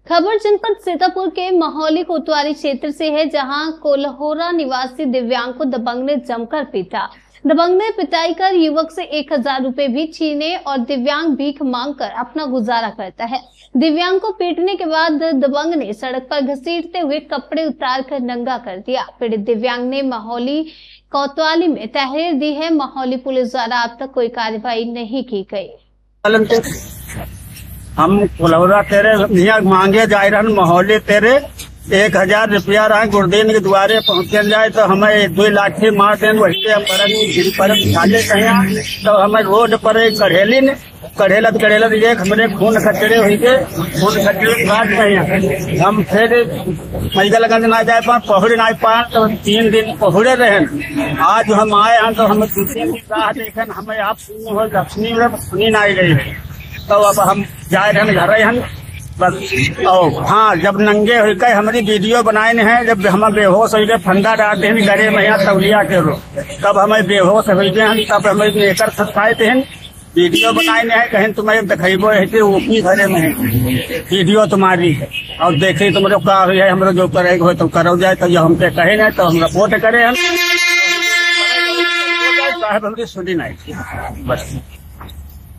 खबर जनपद सीतापुर के महौली कोतवाली क्षेत्र से है, जहां कोल्होरा निवासी दिव्यांग को दबंग ने जमकर पीटा। दबंग ने पिटाई कर युवक से 1000 रुपए भी छीने और दिव्यांग भीख मांगकर अपना गुजारा करता है। दिव्यांग को पीटने के बाद दबंग ने सड़क पर घसीटते हुए कपड़े उतारकर नंगा कर दिया। पीड़ित दिव्यांग ने महौली कोतवाली में तहरीर दी है। महौली पुलिस द्वारा अब तक कोई कार्रवाई नहीं की गई। हम कोल्होरा तेरे यहाँ मांगे जाए रहन महौली तेरे 1000 रुपया रहा गुरुदीन के द्वारे पहुँचे जाए तो हमें 2 लाठी मार दें। वही हम परम खाले कहें तो हमें रोड पर एक कढ़ेलत एक हमारे खून खचड़े हुई के खून खचड़े के बाद में हम फिर मैगलगंज ना जाए पाए पहुड़े ना पाए तो 3 दिन पहुड़े रहे। आज हम आए हैं तो हमें दूसरे की राह देखें हमें आप सुनी ना गई तो अब हम जाए रहे घर हम बस। हाँ, जब नंगे हो गए हमारी वीडियो बनाए हैं, जब हम बेहोश हो गए फंदा डालते हैं गले में यहाँ तौलिया के रो तब हमें बेहोश हो गए हैं, तब हमें लेकर सत्ताए हैं वीडियो बनाए हैं। कहें तुम्हें दिखेबो है वो की घरे में वीडियो तुम्हारी है और देखे तुम्हारे का है हमारे जो करे हो तो करो जाए तो हमसे कहे ना तो हम रिपोर्ट करे हम साहब हमारी सुनी नहीं बस।